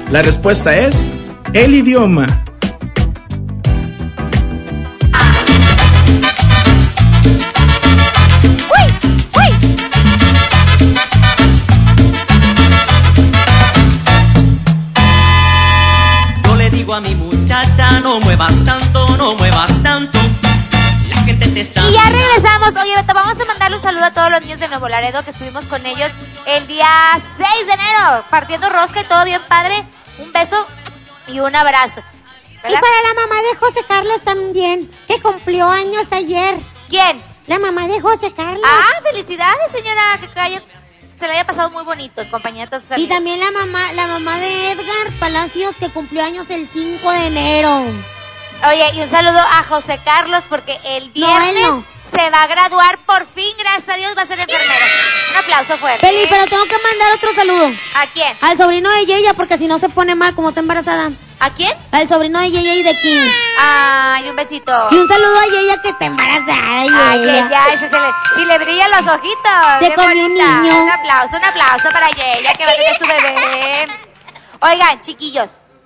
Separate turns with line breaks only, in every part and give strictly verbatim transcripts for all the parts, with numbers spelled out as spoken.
La respuesta es el idioma.
Yo le digo a mi muchacha, no muevas tanto, no muevas tanto. La gente te está...
Y ya regresamos. Oye, Beto, vamos a mandarle un saludo a todos los niños de Nuevo Laredo que estuvimos con ellos el día seis de enero, partiendo rosca y todo bien padre. Un beso y un abrazo.
¿Verdad? Y para la mamá de José Carlos también, que cumplió años ayer.
¿Quién?
La mamá de José Carlos.
Ah, felicidades, señora, que haya, se le haya pasado muy bonito en compañía de todos sus amigos.
Y también la mamá, la mamá de Edgar Palacios, que cumplió años el cinco de enero.
Oye, y un saludo a José Carlos, porque el viernes
no, no.
se va a graduar por fin, gracias a Dios, va a ser enfermero. Un aplauso fuerte.
Peli, pero tengo que mandar otro saludo.
¿A quién?
Al sobrino de Yeya, porque si no se pone mal como está embarazada.
¿A quién?
Al sobrino de Yeya y de Kim.
Ay, un besito.
Y un saludo a Yeya que está embarazada.
Ay, Yeya, ese se le, si le brillan los ojitos.
Se comió un niño.
Un aplauso, un aplauso para Yeya, que va a tener su bebé. Oigan, chiquillos.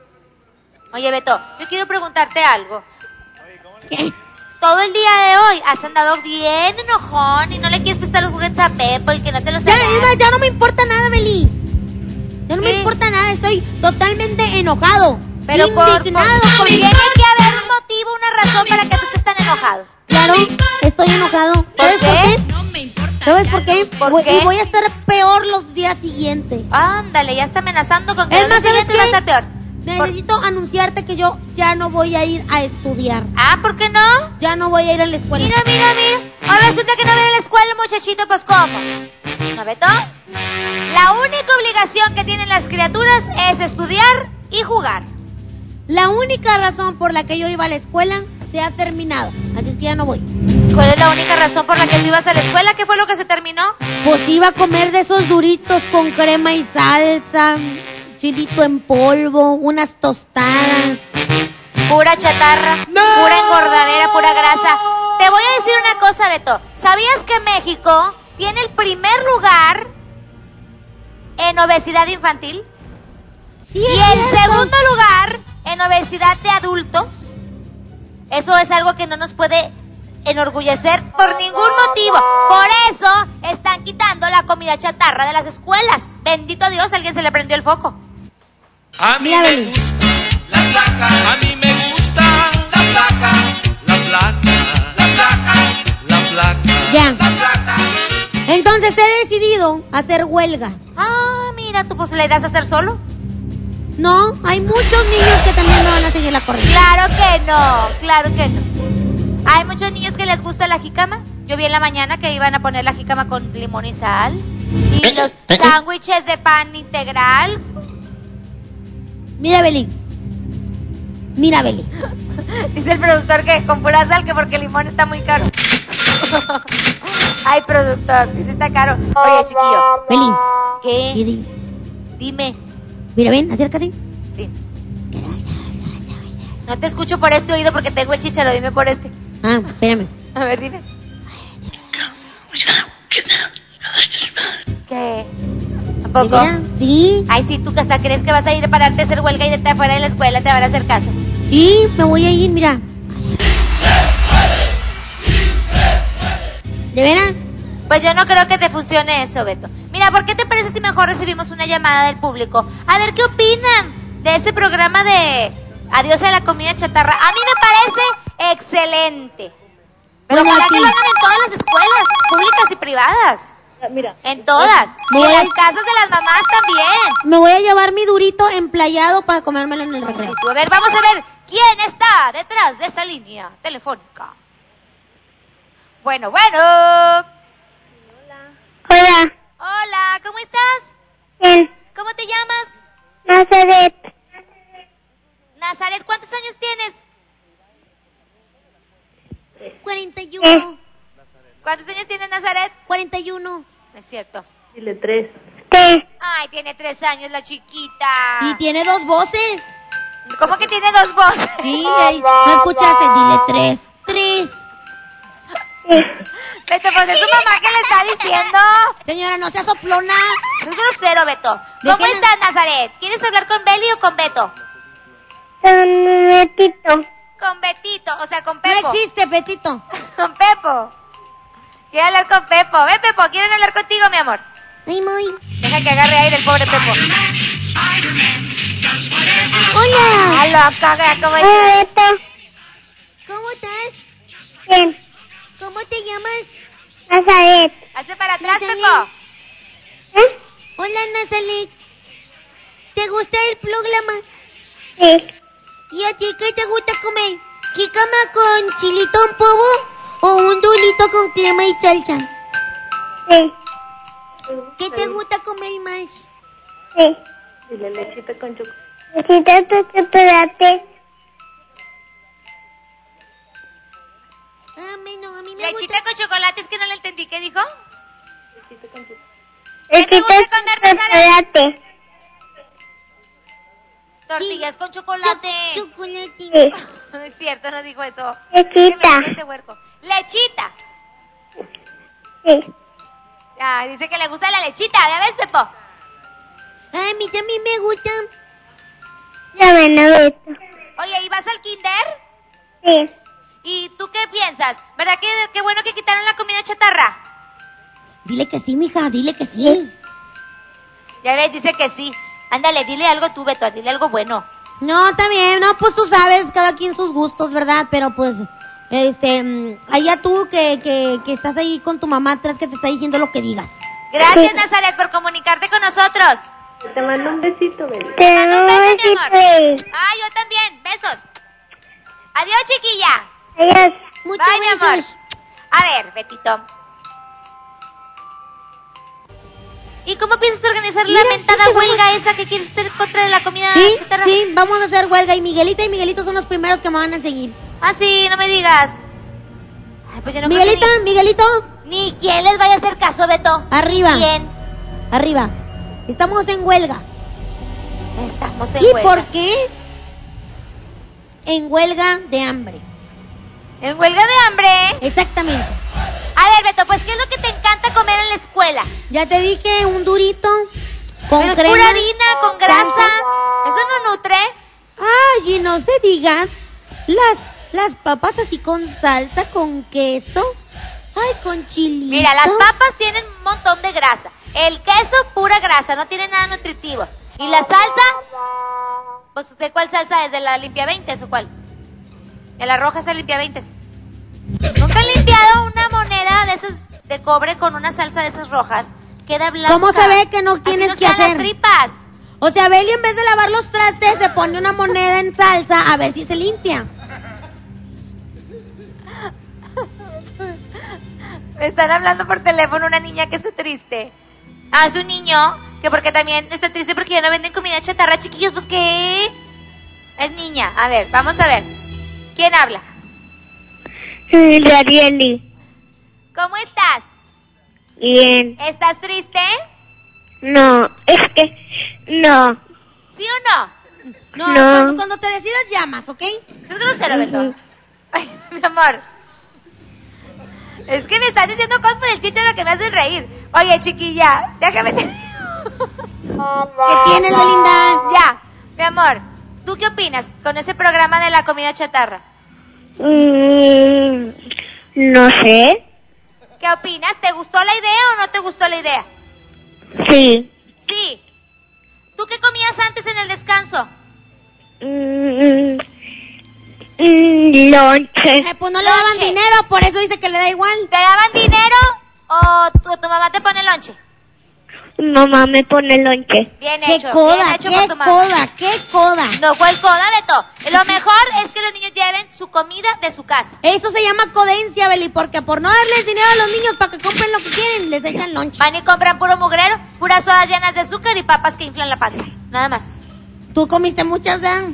Oye, Beto, yo quiero preguntarte algo.
¿Qué?
Todo el día de hoy has andado bien enojón y no le quieres prestar los juguetes a Pepo y que no te los
Ya,
hagas.
ya no me importa nada, Beli. Ya no
¿Qué?
me importa nada, estoy totalmente enojado.
Pero por,
indignado.
por,
con-
tiene que haber un motivo, una razón para que tú estés tan enojado.
Claro, estoy enojado.
¿Por
¿Sabes
qué?
por qué?
No me importa.
¿Sabes por qué?
¿Por
Voy-
qué?
Y voy a estar peor los días siguientes.
Ándale, ya está amenazando con que
Es
los
más, ¿sabes
siguientes va a
qué?
estar peor.
Necesito anunciarte que yo ya no voy a ir a estudiar.
Ah, ¿por qué no?
Ya no voy a ir a la escuela.
Mira, mira, mira. Ahora resulta que no viene a la escuela, muchachito, pues ¿cómo? ¿No, Beto? La única obligación que tienen las criaturas es estudiar y jugar.
La única razón por la que yo iba a la escuela se ha terminado. Así es que ya no voy.
¿Cuál es la única razón por la que tú ibas a la escuela? ¿Qué fue lo que se terminó?
Pues iba a comer de esos duritos con crema y salsa, chilito en polvo, unas tostadas.
Pura chatarra,
¡No!
pura engordadera, pura grasa. Te voy a decir una cosa, Beto. ¿Sabías que México tiene el primer lugar en obesidad infantil?
Sí,
Y
es
el
cierto.
segundo lugar en obesidad de adultos. Eso es algo que no nos puede enorgullecer por ningún motivo. Por eso están quitando la comida chatarra de las escuelas. Bendito Dios, a alguien se le prendió el foco.
A mí
Mira,
me
Beli.
gusta la flaca, a mí me gusta la flaca, la flaca, la flaca, la flaca,
Ya.
la flaca.
Entonces he decidido hacer huelga.
Ah, mira, tú pues le das a hacer solo.
No, hay muchos niños que también me van a seguir la corriente.
Claro que no, claro que no. Hay muchos niños que les gusta la jícama. Yo vi en la mañana que iban a poner la jícama con limón y sal. Y los sándwiches de pan integral.
Mira, Beli. Mira, Beli.
Dice el productor que con pura sal, que porque el limón está muy caro. Ay, productor, sí, sí está caro. Oye, chiquillo.
Beli.
¿Qué?
Beli.
Dime.
Mira, ven, acércate.
Sí. No te escucho por este oído porque tengo el chícharo, dime por este.
Ah, espérame.
A ver, dime. ¿Qué? ¿A poco?
Mira, sí,
Ay, sí, tú que hasta crees que vas a ir a pararte a hacer huelga y de estar fuera de la escuela te van a hacer caso.
sí, me voy a ir, mira. ¿De veras?
Pues yo no creo que te funcione eso, Beto. Mira, ¿por qué te parece si mejor recibimos una llamada del público? A ver qué opinan de ese programa de Adiós a la comida chatarra. A mí me parece excelente. Pero
Bueno,
ojalá
aquí-
que lo hagan en todas las escuelas, públicas y privadas.
Mira,
En todas. Y
Voy
en
a-
las casas de las mamás también.
Me voy a llevar mi durito emplayado para comérmelo en el recreo.
A ver, vamos a ver quién está detrás de esa línea telefónica. Bueno, bueno.
Hola,
Hola, ¿cómo estás?
bien,
¿Cómo te llamas?
Nazaret,
Nazaret, ¿cuántos años tienes?
cuarenta y uno.
¿Cuántos años tienes, Nazaret?
cuarenta y uno.
No es cierto.
dile tres.
¿qué?
Ay, tiene tres años la chiquita.
Y tiene dos voces.
¿Cómo que tiene dos voces?
Sí, ey, ¿no escuchaste? Dile tres. Tres.
Beto, pues es su mamá que le está diciendo.
Señora, no sea soplona.
Es grosero, Beto.
¿De
¿Cómo
qué no?
estás, Nazaret? ¿Quieres hablar con Beli o con Beto?
Con Betito.
Con Betito, o sea, con
No
Pepo.
existe, Petito.
Con Pepo. Quiero hablar con Pepo. Ven, Pepo, ¿quieren hablar contigo, mi amor?
Ay, muy.
Deja que agarre aire el pobre Pepo.
Hola.
¡Ah, loca! ¿Cómo
Hola,
estás?
Beto.
¿Cómo estás?
Bien.
¿Cómo te llamas?
Nazaret.
Hazte para atrás,
Nazaret.
Pepo.
¿Eh?
Hola, Nazaret. ¿Te gusta el programa?
Sí.
¿Y a ti qué te gusta comer? ¿Jícama con chilito en polvo o un dulito con crema y salsa?
Sí.
¿Qué te gusta comer más?
Sí. Dile lechita con chocolate. Lechita con chocolate.
Ah, menos, a mí me
Lechita con chocolate, es que no le entendí. ¿Qué dijo?
Lechita
¿Qué te
Lechita
gusta
con
comer, Nazaret?
chocolate.
Tortillas con chocolate.
Cho- chocolate.
Sí.
No es cierto, no dijo eso.
Lechita.
¿Qué me dijo este huerco? Lechita.
Sí.
Ah, dice que le gusta la lechita. ¿Ya ves, Pepo?
Ay, a mí también me gusta.
La mano Beto.
Oye, ¿y vas al kinder?
Sí.
¿Y tú qué piensas? ¿Verdad que qué bueno que quitaron la comida chatarra?
Dile que sí, mija, dile que sí.
Ya ves, dice que sí. Ándale, dile algo tú, Beto, dile algo bueno.
No, está bien, no, pues tú sabes, cada quien sus gustos, ¿verdad? Pero pues, este, mm, allá tú que, que, que estás ahí con tu mamá atrás que te está diciendo lo que digas.
Gracias, Nazaret, por comunicarte con nosotros.
Te mando un besito, Beli.
Te
Te
mando un
mando un
beso, mi
besito,
amor.
Beli.
Ah, yo también. Besos. Adiós, chiquilla.
Adiós.
Muchos
Bye, mi
besos.
amor. A ver, Betito. ¿Y cómo piensas organizar la mentada huelga esa que quieres hacer contra la comida
Sí,
chatarra?
sí, vamos a hacer huelga y Miguelita y Miguelito son los primeros que me van a seguir.
Ah, sí, no me digas. Ay, pues yo no creo que
Miguelita, Miguelito,
Ni, ni quién les vaya a hacer caso, Beto.
arriba,
¿Quién?
arriba. Estamos en huelga.
Estamos en
¿Y
huelga.
por qué? En huelga de hambre.
¿En huelga de hambre?
Exactamente.
A ver, Beto, pues, ¿qué es lo que te encanta comer en la escuela?
Ya te dije, un durito con
Pero es
crema.
pura harina, con grasa.
salsa.
¿Eso no nutre?
Ay, y no se digan las, las papas así con salsa, con queso. Ay, con chilito.
Mira, las papas tienen un montón de grasa. El queso, pura grasa, no tiene nada nutritivo. ¿Y la salsa? Pues, ¿de cuál salsa es? ¿De la limpia veinte o cuál? De la roja es la limpia veinte. ¿Nunca han limpiado una moneda de esas de cobre con una salsa de esas rojas? Queda blanca.
¿Cómo se ve que no
Así
tienes
nos
que
quedan
hacer?
las tripas.
O sea, Beli en vez de lavar los trastes se pone una moneda en salsa a ver si se limpia.
Me están hablando por teléfono una niña que está triste. Ah, es un niño que porque también está triste porque ya no venden comida chatarra, chiquillos. Pues, ¿qué? Es niña. A ver, vamos a ver. ¿Quién habla?
Yarieli.
¿Cómo estás?
Bien.
¿Estás triste?
No, es que... No.
¿Sí o no?
No,
No.
Cuando, cuando te decidas llamas, ¿ok?
Eso es grosero, Beto.
Ujú.
Ay, mi amor. Es que me están diciendo cosas por el chicharo que me hacen reír. Oye, chiquilla, déjame te...
¿Qué tienes, Belinda?
Ya, mi amor, ¿tú qué opinas con ese programa de la comida chatarra?
Mm, no sé.
¿Qué opinas? ¿Te gustó la idea o no te gustó la idea?
Sí.
Sí. ¿Tú qué comías antes en el descanso?
Mm, mm, lonche.
Eh, pues no le daban
Lonche.
dinero, por eso dice que le da igual.
¿Te daban dinero o tu, tu mamá te pone lonche?
Mamá me pone lonche.
Bien
¡Qué
hecho,
coda,
bien hecho por
qué
tu mamá.
coda, qué coda!
No, ¿cuál coda, Beto? Lo mejor es que los niños lleven su comida de su casa.
Eso se llama codencia, Beli, porque por no darles dinero a los niños para que compren lo que quieren, les echan lonche.
Van y compran puro mugrero, puras sodas llenas de azúcar y papas que inflan la panza. Nada más.
Tú comiste muchas, ¿eh?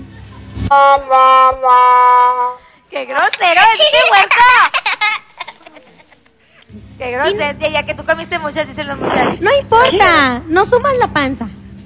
¡Qué grosero es este huerco! ¡Qué grosero! Ya que tú comiste muchas, dicen los muchachos.
No importa, no sumas la panza.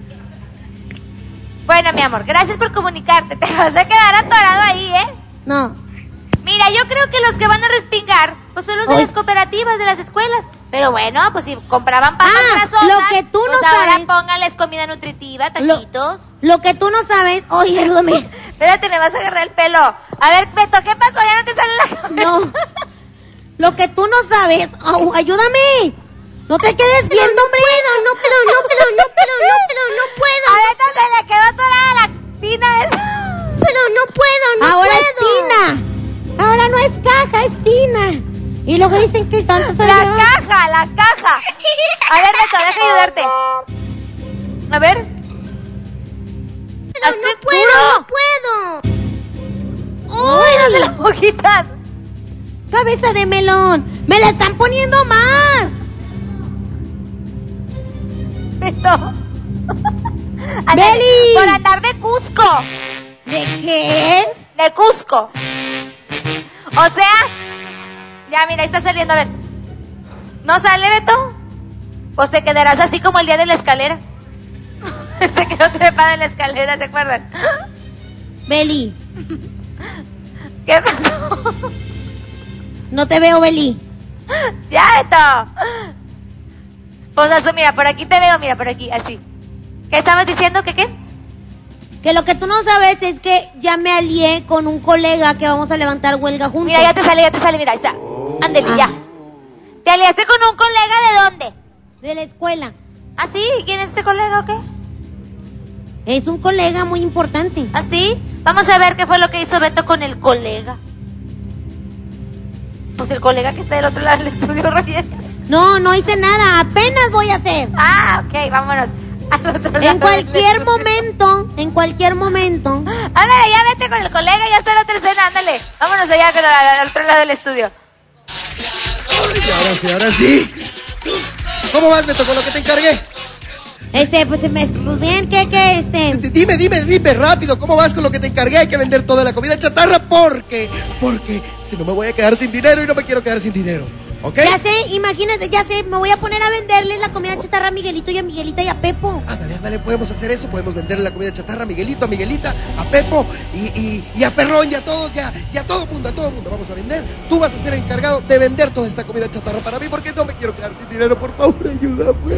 Bueno, mi amor, gracias por comunicarte. Te vas a quedar atorado ahí, ¿eh?
No.
Mira, yo creo que los que van a respingar Pues son los de
Oye.
las cooperativas de las escuelas. Pero bueno, pues si compraban papas
Ah,
grasosas,
lo que tú
pues
no
ahora
sabes.
póngales comida nutritiva,
Lo-
taquitos.
Lo que tú no sabes, oye, ayúdame.
Espérate, me vas a agarrar el pelo. A ver, Beto, ¿qué pasó? Ya no te sale la cabeza.
No. Lo que tú no sabes, au, ayúdame. No te quedes viendo, hombre.
No puedo, no puedo, no puedo, no puedo, no puedo.
A Beto se le quedó toda la tina esa.
Pero no puedo, no
Ahora
puedo.
es Tina. Ahora no es caja, es Tina. Y luego dicen que tanto soy
La
yo.
caja, la caja. A ver, Beto, deja ayudarte. A ver.
Pero
Hazte
no puedo,
puro.
no puedo.
Uy, no se la puedo quitar.
Cabeza de melón. Me la están poniendo mal.
Beto.
Beli.
Por andar de Cusco.
¿De qué?
De Cusco. O sea, ya mira, ahí está saliendo, a ver. ¿No sale, Beto? Pues te quedarás así como el día de la escalera. Se quedó trepada en la escalera, ¿se acuerdan?
Beli.
¿Qué pasó?
No te veo, Beli.
Ya, Beto. Pues eso, mira, por aquí te veo, mira, por aquí, así. ¿Qué estabas diciendo? ¿Qué qué?
Que lo que tú no sabes es que ya me alié con un colega que vamos a levantar huelga juntos.
Mira, ya te sale, ya te sale, mira, ahí está. Ándale,
Ah.
ya. ¿Te aliaste con un colega de dónde?
De la escuela.
¿Ah, sí? ¿Quién es ese colega o qué?
Es un colega muy importante.
¿Ah, sí? Vamos a ver qué fue lo que hizo Beto con el colega. Pues el colega que está del otro lado del estudio, Roger.
No, no hice nada. Apenas voy a hacer.
Ah, ok, vámonos al otro lado.
En cualquier
del estudio.
momento, en cualquier momento.
Ándale, ya vete con el colega, ya está la otra escena, ándale. Vámonos allá con la- al otro lado del estudio.
Ay, ahora sí, ahora sí. ¿Cómo vas, Beto, con lo que te encargué?
Este, pues, me, pues bien, que, que, este.
D- Dime, dime, dime rápido, ¿cómo vas con lo que te encargué? Hay que vender toda la comida chatarra porque, porque si no me voy a quedar sin dinero y no me quiero quedar sin dinero, ¿ok?
Ya sé, imagínate, ya sé, me voy a poner a venderles la comida chatarra a Miguelito y a Miguelita y a Pepo.
Ándale, ándale, podemos hacer eso, podemos venderle la comida chatarra a Miguelito, a Miguelita, a Pepo y, y, y a Perrón y a todos, ya, y a todo mundo, a todo mundo vamos a vender. Tú vas a ser encargado de vender toda esta comida chatarra para mí porque no me quiero quedar sin dinero, por favor, ayúdame.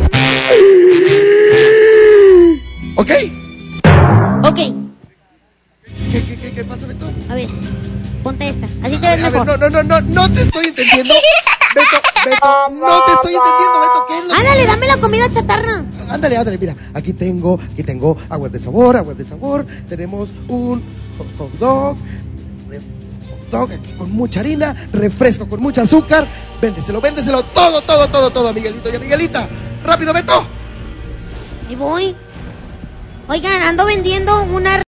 ¿Ok?
Ok,
¿Qué, qué, qué, qué pasa, Beto?
a ver, ponte esta, así te
A
ves
ver, a ver,
mejor.
no, no, no, no, no te estoy entendiendo. Beto, Beto, no te estoy entendiendo, Beto, ¿qué es lo que...
Ándale, dame la comida chatarra.
Ándale, ándale, mira, aquí tengo, aquí tengo aguas de sabor, aguas de sabor, tenemos un hot hot dog, eh, hot dog aquí con mucha harina, refresco con mucho azúcar, véndeselo, véndeselo, todo, todo, todo, todo a Miguelito y a Miguelita. ¡Rápido, Beto!
Y voy. Oigan, ando vendiendo una